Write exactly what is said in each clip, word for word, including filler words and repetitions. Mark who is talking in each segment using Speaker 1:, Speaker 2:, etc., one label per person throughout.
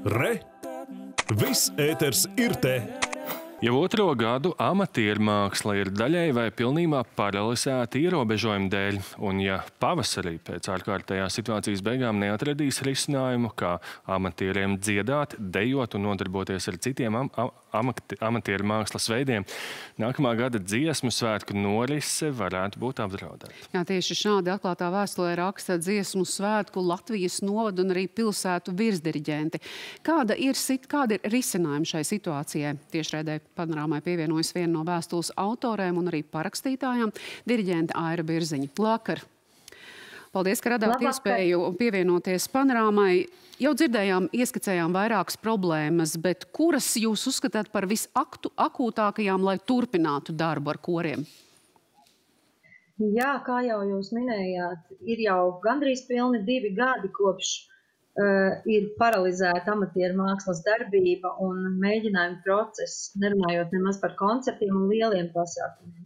Speaker 1: Re! Viss ēters ir te!
Speaker 2: Jau otro gadu amatiermāksla ir daļai vai pilnībā paralizēta ierobežojumu dēļ, un ja pavasarī pēc ārkārtējās situācijas beigām neatradīs risinājumu, kā amatieriem dziedāt, dejot un nodarboties ar citiem am amati amatiermākslas veidiem, nākamā gada dziesmu svētku norise varētu būt apdraudēta.
Speaker 3: Jā, tieši šādi atklātā vēstulē raksta dziesmu svētku Latvijas novadu un arī pilsētu virsdiriģenti. Kāda ir, kāda ir risinājuma šai situācijai? Tiešraidē Panorāmai pievienojas viena no vēstules autorēm un arī parakstītājām – diriģente Aira Birziņa. Labvakar! Paldies, ka radāt
Speaker 4: Labvakar.
Speaker 3: iespēju pievienoties Panorāmai. Jau dzirdējām, ieskicējām vairākas problēmas, bet kuras jūs uzskatāt par visakūtākajām, lai turpinātu darbu ar koriem?
Speaker 4: Jā, kā jau jūs minējāt, ir jau gandrīz pilni divi gadi kopš uh, ir paralizēta amatieru mākslas darbība un mēģinājuma process, nerunājot nemaz par koncertiem un lieliem pasākumiem.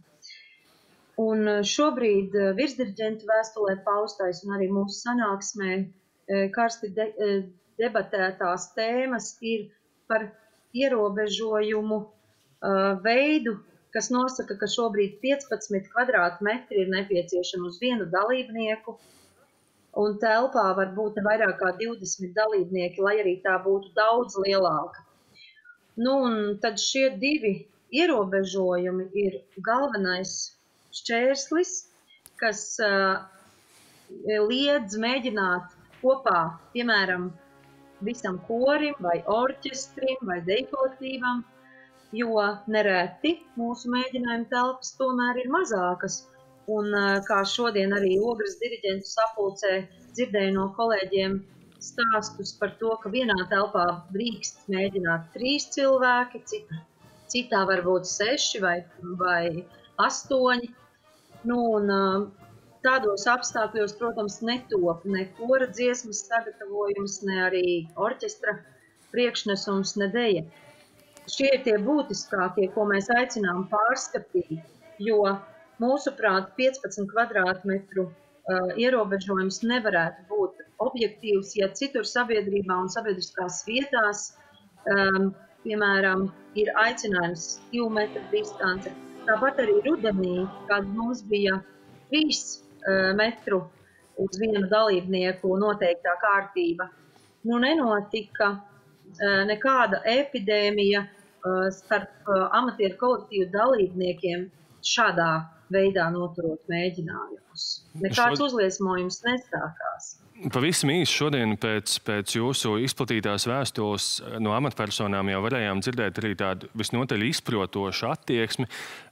Speaker 4: Un šobrīd virsdiriģentu vēstulē paustais un arī mūsu sanāksmē karsti de, debatētās tēmas ir par ierobežojumu uh, veidu, kas nosaka, ka šobrīd piecpadsmit kvadrātmetri ir nepieciešami uz vienu dalībnieku, un telpā var būt vairāk kā divdesmit dalībnieki, lai arī tā būtu daudz lielāka. Nu, un tad šie divi ierobežojumi ir galvenais šķērslis, kas uh, liedz mēģināt kopā, piemēram, visam korim vai orķestrim vai deju kolektīvam, jo nereti mūsu mēģinājuma telpas tomēr ir mazākas. Un uh, kā šodien arī Ogres diriģentu sapulcē dzirdēju no kolēģiem stāstus par to, ka vienā telpā drīkst mēģināt trīs cilvēki, citā, citā varbūt seši vai, vai astoņi. Nu, un, tādos apstākļos, protams, netop ne kora dziesmas sagatavojums, ne arī orķestra priekšnesums, ne deja. Šie ir tie būtiskākie, ko mēs aicinām pārskatīt, jo mūsuprāt piecpadsmit kvadrātmetru uh, ierobežojums nevarētu būt objektīvs, ja citur sabiedrībā un sabiedriskās vietās, um, piemēram, ir aicinājums divu metru distance. Tāpat arī rudenī, kad mums bija trīs uh, metru uz vienu dalībnieku noteiktā kārtība, nu nenotika uh, nekāda epidēmija uh, starp uh, amatieru kolektīvu dalībniekiem šādā veidā noturot mēģinājumus. Nekāds uzliesmojums nesākās.
Speaker 2: Pavisam īsi šodien pēc, pēc jūsu izplatītās vēstules no amatpersonām jau varējām dzirdēt arī tādu visnotaļ izprotošu attieksmi.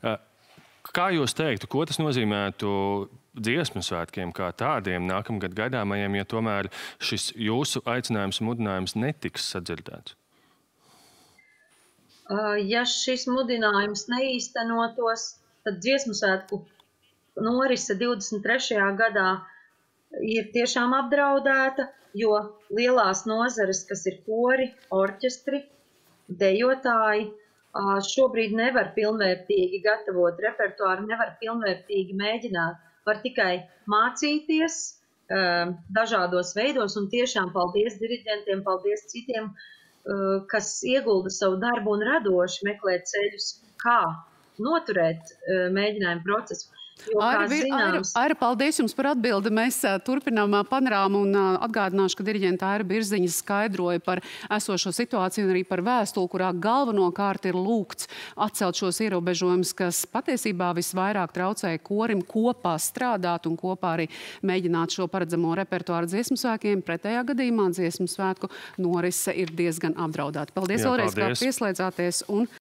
Speaker 2: Kā jūs teiktu, ko tas nozīmētu dziesmu svētkiem kā tādiem nākamgad gaidāmajiem, ja tomēr šis jūsu aicinājums un mudinājums netiks sadzirdēts?
Speaker 4: Ja šis mudinājums neīstenotos, tad dziesmu svētku norise divdesmit trešajā gadā ir tiešām apdraudēta, jo lielās nozares, kas ir kori, orķestri, dejotāji, šobrīd nevar pilnvērtīgi gatavot repertuāru, nevar pilnvērtīgi mēģināt, var tikai mācīties dažādos veidos, un tiešām paldies diriģentiem, paldies citiem, kas iegulda savu darbu un radoši meklēt ceļus, kā noturēt mēģinājumu procesu. Jo,
Speaker 3: Aira, Aira, Aira, paldies jums par atbildi. Mēs uh, turpinām uh, panorāmu un uh, atgādināšu, ka diriģente Aira Birziņa skaidroja par esošo situāciju un arī par vēstuli, kurā galvenokārt ir lūgts atcelt šos ierobežojumus, kas patiesībā visvairāk traucēja korim kopā strādāt un kopā arī mēģināt šo paredzamo repertuāru dziesmu svētkiem. Pretējā gadījumā dziesmu svētku norise ir diezgan apdraudēta. Paldies vēlreiz, kā pieslēdzāties un